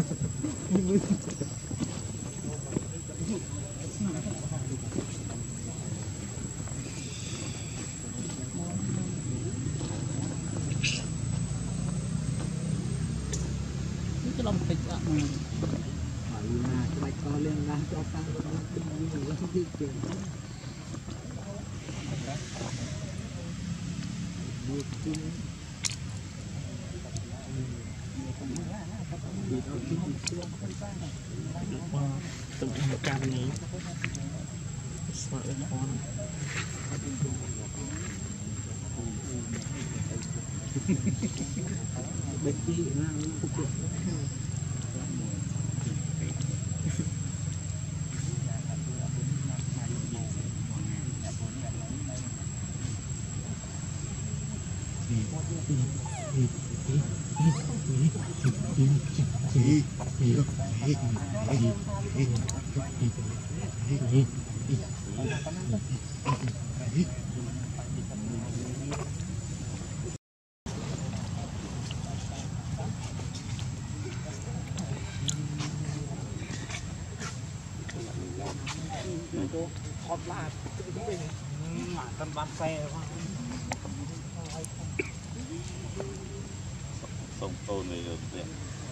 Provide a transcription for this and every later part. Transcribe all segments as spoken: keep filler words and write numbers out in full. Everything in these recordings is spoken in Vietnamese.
cái lòng thịt ạ. Hỏi mà cái bạch co lên ra cho ta nó đi nó không đi chuyển đi chung đi đâu đi xuống từng cam này sợ con bạch đi nó không được hot lạt mà tân bán xe sông tôn này được đẹp.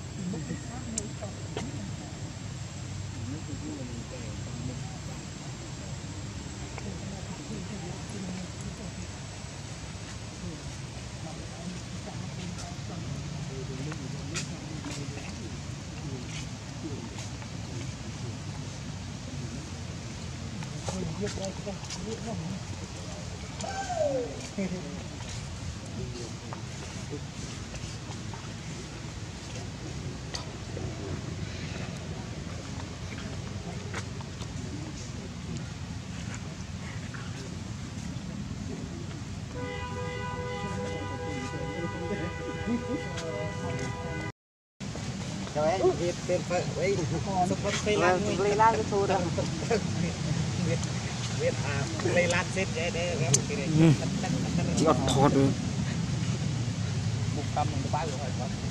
cho em việc tiền phật ấy sụp bắp phê lan phê lan cái thu đâu việc việc à phê lan xếp để để cái cái này ngọt thọt rồi một trăm mình có bao nhiêu rồi không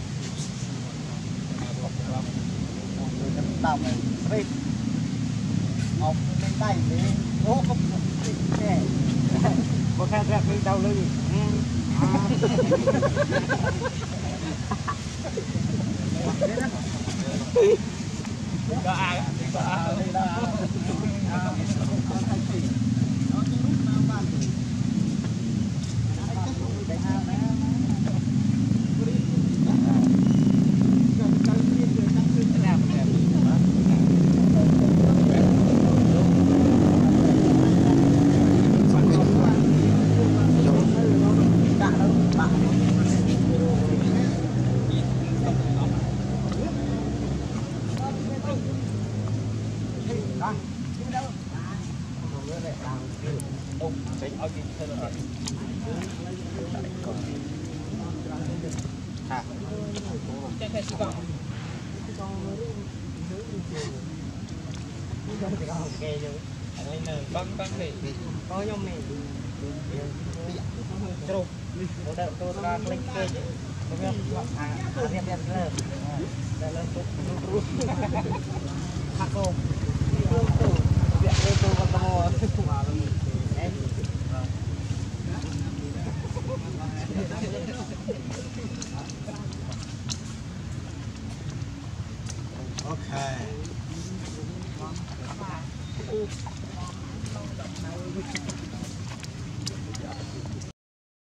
một trăm này phê học lên tay để ô không nè có khai ra cái đau lưng có ai có ai đây là con con này có nhóm này trâu tôi đã tôi đã lên cây tôi biết à biết biết lên đã lên tôi hạt cô việc lên tôi còn to ok